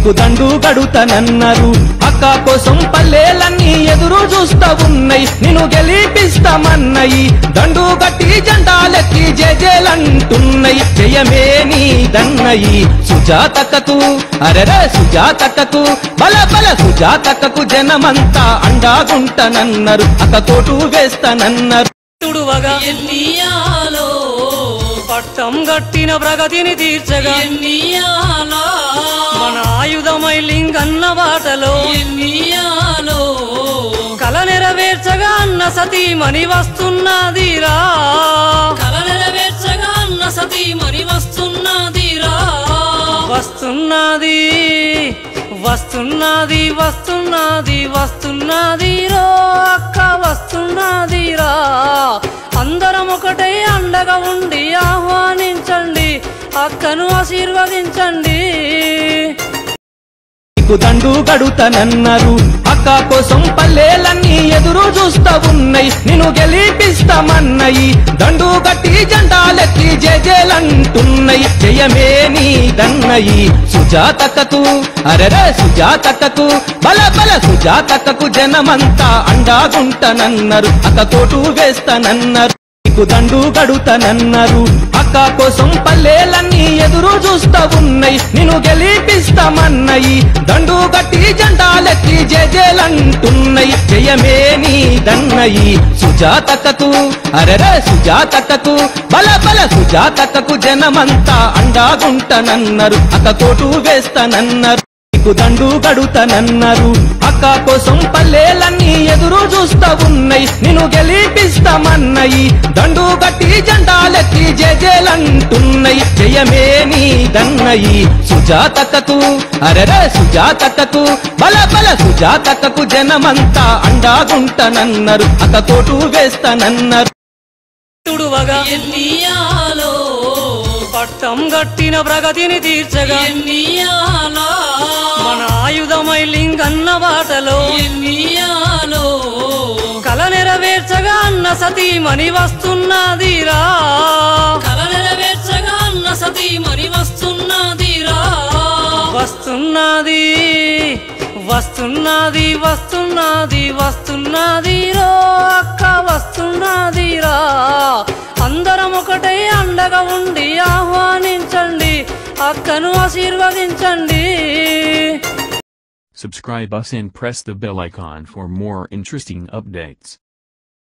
నీకు దండు గడుతానన్నారు అక్క కోసం పల్లెలన్నీ ఎదురు చూస్తా ఉన్నాయి నిన్ను గెలిపిస్తామన్నయి దండు గట్టి జెండాలెత్తి జేజేలంటున్నాయి జయమే నీదన్నయి సుజాతక్కకు అరెరే సుజాతక్కకు బల బల సుజాతక్కకు జనమంతా అండాగుంటనన్నారు అక్క కోటు వేస్తానన్నారు తుడువగా ఎన్నియాలో పట్టం గట్టిన ప్రగతిని తీర్చగా ఎన్నియాలో మన ఆయుధమై లింగన్న బాటలో ఎన్నియాలో కల నెరవేర్చగా అన్న సతీమణి వస్తున్నదిరా కల నెరవేర్చగా అన్న సతీమణి వస్తున్నదిరా వస్తున్నది వస్తున్నది వస్తున్నది వస్తున్నదిరో అక్క వస్తున్నదిరా అందరం ఒకటే అండగా ఉండి ఆహ్వానించండి అక్కను ఆశీర్వదించండి నీకు దండు గడుతానన్నారు అక్క కోసం పల్లెలన్నీ ఎదురు చూస్తా ఉన్నాయి నిన్ను గెలిపిస్తామన్నయి దండు గట్టి జెండాలెత్తి జేజేలంటున్నాయి జయమే నీదన్నయి సుజాతక్కకు అరెరే సుజాతక్కకు బల బల సుజాతక్కకు జనమంతా అండాగుంటనన్నారు అక్క కోటు వేస్తానన్నారు నీకు దండు గడుతానన్నారు అక్క కోసం పల్లెలన్నీ ఎదురు చూస్తా ఉన్నాయి నిన్ను గెలిపిస్తామన్నయి దండు గట్టి జెండాలెత్తి జేజేలంటున్నాయి జయమే నీదన్నయి సుజాతక్కకు అరెరే సుజాతక్కకు బల బల సుజాతక్కకు జనమంతా అండాగుంటనన్నారు అక్క కోటు వేస్తానన్నారు నీకు దండు గడుతానన్నారు అక్క కోసం పల్లెలన్నీ ఎదురు చూస్తా ఉన్నాయి నిన్ను గెలిపిస్తామన్నయి దండు గట్టి జెండాలెత్తి జేజేలంటున్నాయి జయమే నీదన్నయి సుజాతక్కకు అరెరే సుజాతక్కకు బల బల సుజాతక్కకు జనమంతా అండాగుంటనన్నారు అక్క కోటు వేస్తానన్నారు తుడువగా ఎన్నియాలో పట్టం గట్టిన ప్రగతిని తీర్చగా ఎన్నియాలో మన ఆయుధమై లింగన్న బాటలో ఎన్నియాలో కల నెరవేర్చగా అన్న సతీమణి వస్తున్నదిరా కల నెరవేర్చగా అన్న సతీమణి వస్తున్నదిరా వస్తున్నది వస్తున్నది వస్తున్నది వస్తున్నదిరో అక్క వస్తున్నదిరా అందరం ఒకటే అండగా ఉండి ఆహ్వానించండి అక్కను ఆశీర్వదించండి Subscribe us and press the bell icon for more interesting updates.